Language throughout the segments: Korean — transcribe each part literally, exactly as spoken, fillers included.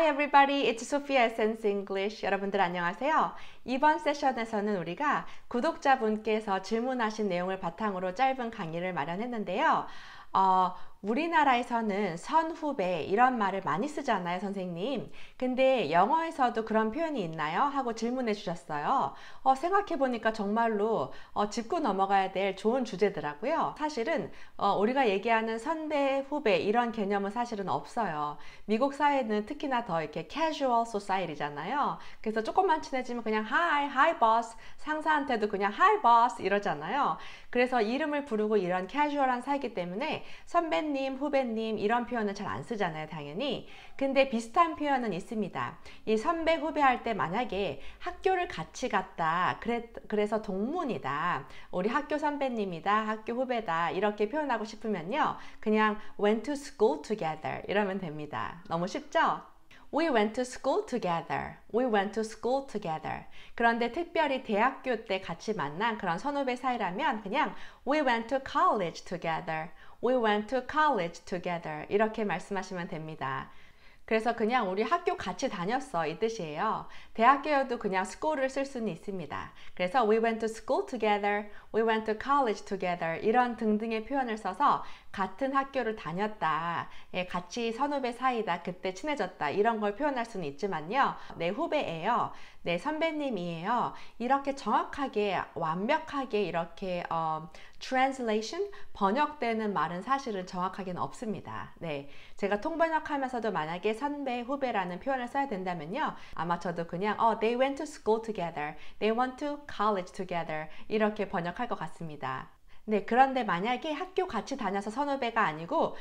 Hi everybody, it's Sophia Essence English. 여러분들 안녕하세요. 이번 세션에서는 우리가 구독자분께서 질문하신 내용을 바탕으로 짧은 강의를 마련했는데요. 어, 우리나라에서는 선후배 이런 말을 많이 쓰잖아요, 선생님. 근데 영어에서도 그런 표현이 있나요? 하고 질문해 주셨어요. 어, 생각해 보니까 정말로 어, 짚고 넘어가야 될 좋은 주제더라고요. 사실은 어, 우리가 얘기하는 선배, 후배 이런 개념은 사실은 없어요. 미국 사회는 특히나 더 이렇게 casual society잖아요. 그래서 조금만 친해지면 그냥 hi, hi boss, 상사한테도 그냥 hi boss 이러잖아요. 그래서 이름을 부르고 이런 casual한 사이기 때문에 선배님, 후배님 이런 표현은 잘 안 쓰잖아요, 당연히. 근데 비슷한 표현은 있습니다. 이 선배, 후배 할 때 만약에 학교를 같이 갔다, 그래, 그래서 동문이다, 우리 학교 선배님이다, 학교 후배다 이렇게 표현하고 싶으면요, 그냥 went to school together 이러면 됩니다. 너무 쉽죠? We went to school together. We went to school together. 그런데 특별히 대학교 때 같이 만난 그런 선후배 사이라면 그냥 We went to college together. We went to college together. 이렇게 말씀하시면 됩니다. 그래서 그냥 우리 학교 같이 다녔어 이 뜻이에요. 대학교여도 그냥 school을 쓸 수는 있습니다. 그래서 we went to school together, we went to college together 이런 등등의 표현을 써서 같은 학교를 다녔다, 예, 같이 선후배 사이다, 그때 친해졌다 이런 걸 표현할 수는 있지만요, 내 후배예요, 내 선배님이에요, 이렇게 정확하게 완벽하게 이렇게 어, translation 번역되는 말은 사실은 정확하게는 없습니다. 네, 제가 통번역하면서도 만약에 선배, 후배라는 표현을 써야 된다면요, 아마 저도 그냥 어, they went to school together, they went to college together 이렇게 번역할 것 같습니다. 네, 그런데 만약에 학교 같이 다녀서 선후배가 아니고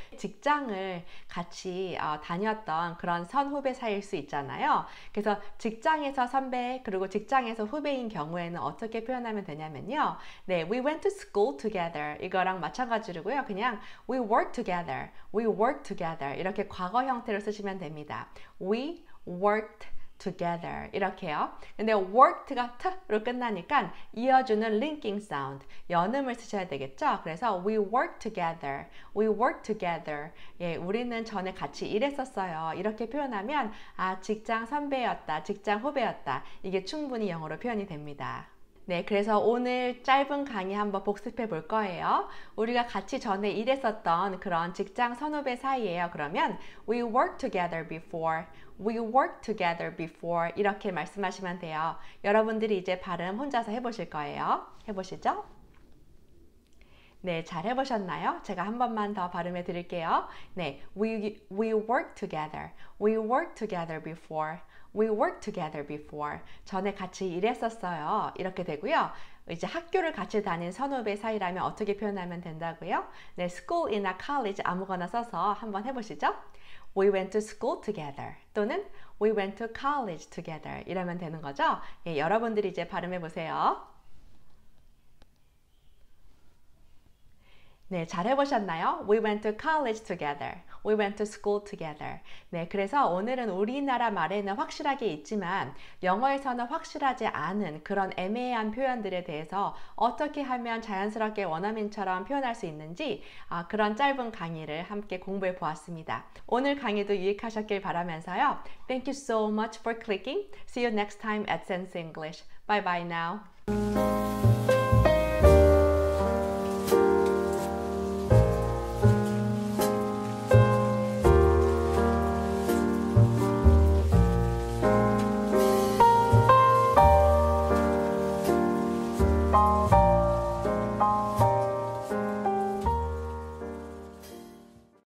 직장을 같이 어, 다녔던 그런 선후배 사이일 수 있잖아요. 그래서 직장에서 선배 그리고 직장에서 후배인 경우에는 어떻게 표현하면 되냐면요, 네, we went to school together 이거랑 마찬가지로고요, 그냥 we worked together, we worked together 이렇게 과거 형태로 쓰시면 됩니다. We worked together 이렇게요. 근데 worked가 t로 끝나니까 이어주는 linking sound, 연음을 쓰셔야 되겠죠. 그래서 we work together, we work together. 예, 우리는 전에 같이 일했었어요. 이렇게 표현하면 아, 직장 선배였다, 직장 후배였다. 이게 충분히 영어로 표현이 됩니다. 네, 그래서 오늘 짧은 강의 한번 복습해 볼 거예요. 우리가 같이 전에 일했었던 그런 직장 선후배 사이예요. 그러면 we worked together before, we worked together before 이렇게 말씀하시면 돼요. 여러분들이 이제 발음 혼자서 해보실 거예요. 해보시죠. 네, 잘 해보셨나요? 제가 한 번만 더 발음해 드릴게요. 네, we, we worked together, we worked together before, we worked together before. 전에 같이 일했었어요. 이렇게 되고요. 이제 학교를 같이 다닌 선후배 사이라면 어떻게 표현하면 된다고요? 네, school이나 college 아무거나 써서 한번 해보시죠. We went to school together 또는 we went to college together 이러면 되는 거죠. 예, 여러분들이 이제 발음해 보세요. 네, 잘 해보셨나요? We went to college together. We went to school together. 네, 그래서 오늘은 우리나라 말에는 확실하게 있지만 영어에서는 확실하지 않은 그런 애매한 표현들에 대해서 어떻게 하면 자연스럽게 원어민처럼 표현할 수 있는지 아, 그런 짧은 강의를 함께 공부해 보았습니다. 오늘 강의도 유익하셨길 바라면서요. Thank you so much for clicking. See you next time at Sense English. Bye bye now.